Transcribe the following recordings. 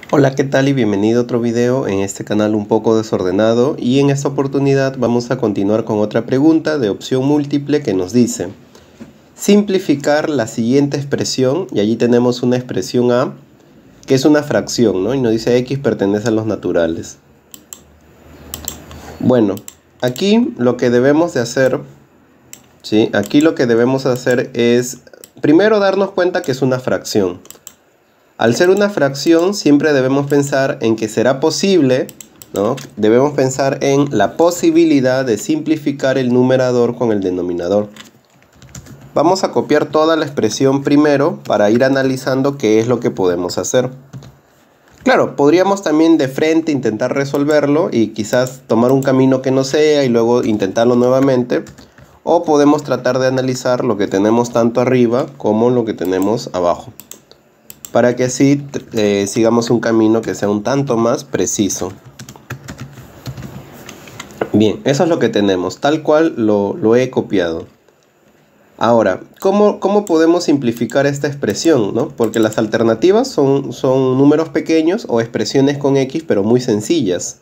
Hola, ¿qué tal? Y bienvenido a otro video en este canal un poco desordenado, y en esta oportunidad vamos a continuar con otra pregunta de opción múltiple que nos dice simplificar la siguiente expresión, y allí tenemos una expresión A que es una fracción, ¿no? Y nos dice X pertenece a los naturales. Bueno, aquí lo que debemos de hacer, ¿sí? Aquí lo que debemos hacer es primero darnos cuenta que es una fracción. Al ser una fracción, siempre debemos pensar en que será posible, ¿no? Debemos pensar en la posibilidad de simplificar el numerador con el denominador. Vamos a copiar toda la expresión primero para ir analizando qué es lo que podemos hacer. Claro, podríamos también de frente intentar resolverlo y quizás tomar un camino que no sea y luego intentarlo nuevamente. O podemos tratar de analizar lo que tenemos tanto arriba como lo que tenemos abajo, para que así sigamos un camino que sea un tanto más preciso. Bien, eso es lo que tenemos, tal cual lo he copiado. Ahora, ¿cómo podemos simplificar esta expresión, ¿no? Porque las alternativas son números pequeños o expresiones con X, pero muy sencillas.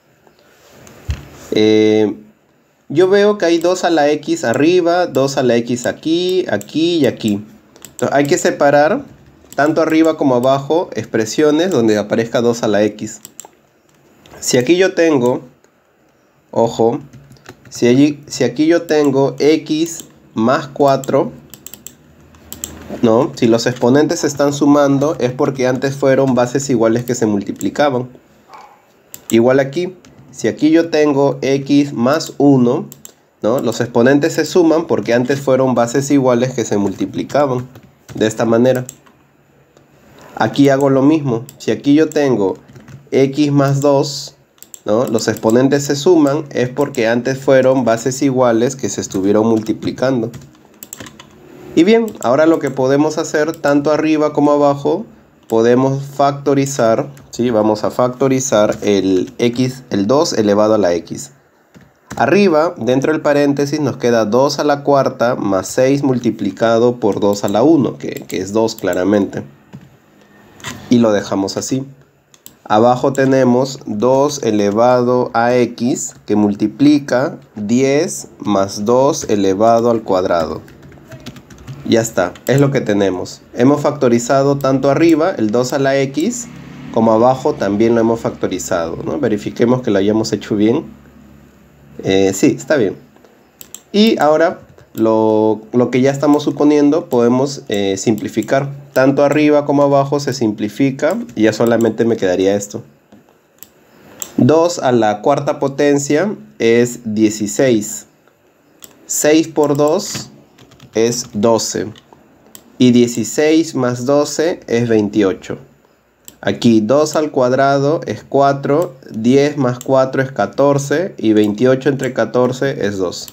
Yo veo que hay 2 a la X arriba, 2 a la X aquí, aquí y aquí. Entonces, hay que separar tanto arriba como abajo expresiones donde aparezca 2 a la X. Si aquí yo tengo, ojo, si aquí yo tengo X más 4, ¿no? Si los exponentes se están sumando es porque antes fueron bases iguales que se multiplicaban. Igual aquí, si aquí yo tengo X más 1, ¿no? Los exponentes se suman porque antes fueron bases iguales que se multiplicaban. De esta manera. Aquí hago lo mismo. Si aquí yo tengo X más 2, ¿no? Los exponentes se suman, es porque antes fueron bases iguales que se estuvieron multiplicando. Y bien, ahora lo que podemos hacer, tanto arriba como abajo, podemos factorizar, ¿sí? Vamos a factorizar el 2 elevado a la X. Arriba, dentro del paréntesis, nos queda 2 a la cuarta más 6 multiplicado por 2 a la 1, que es 2 claramente. Y lo dejamos así. Abajo tenemos 2 elevado a X, que multiplica 10 más 2 elevado al cuadrado. Ya está, es lo que tenemos. Hemos factorizado tanto arriba, el 2 a la X, como abajo también lo hemos factorizado, ¿no? Verifiquemos que lo hayamos hecho bien. Sí, está bien. Y ahora lo que ya estamos suponiendo podemos simplificar. Tanto arriba como abajo se simplifica y ya solamente me quedaría esto. 2 a la cuarta potencia es 16. 6 por 2 es 12. Y 16 más 12 es 28. Aquí 2 al cuadrado es 4, 10 más 4 es 14 y 28 entre 14 es 2.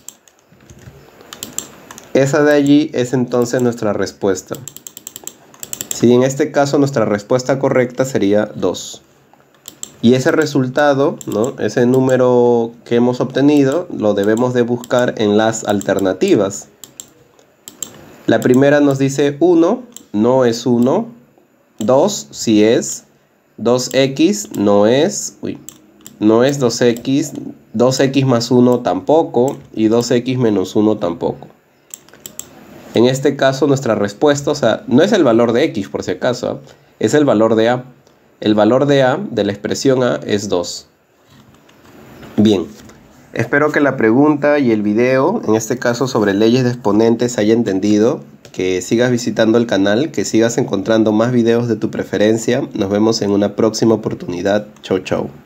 Esa de allí es entonces nuestra respuesta. Si en este caso nuestra respuesta correcta sería 2. Y ese resultado, ¿no? Ese número que hemos obtenido, lo debemos de buscar en las alternativas. La primera nos dice 1, no es 1. 2, sí es. 2x no es. No es 2x. 2x más 1 tampoco. Y 2x menos 1 tampoco. En este caso nuestra respuesta, o sea, no es el valor de X por si acaso, es el valor de A. El valor de A, de la expresión A, es 2. Bien, espero que la pregunta y el video, en este caso sobre leyes de exponentes, haya entendido. Que sigas visitando el canal, que sigas encontrando más videos de tu preferencia. Nos vemos en una próxima oportunidad. Chau, chau.